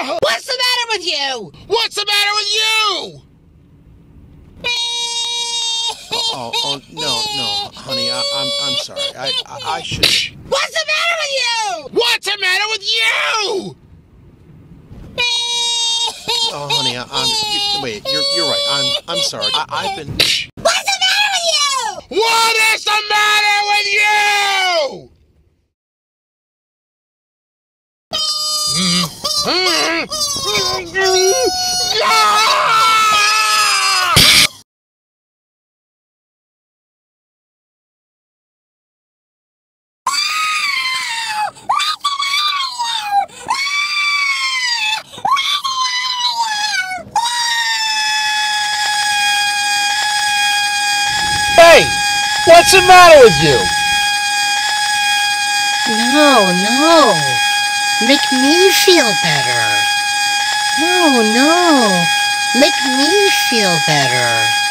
What's the matter with you? What's the matter with you? Oh, no, honey, I'm sorry. I should. What's the matter with you? What's the matter with you? Oh, honey, wait, you're right. I'm sorry. I've been. What's the matter with you? What is the matter with you? Hey, what's the matter with you? No. Make me feel better. No. Make me feel better.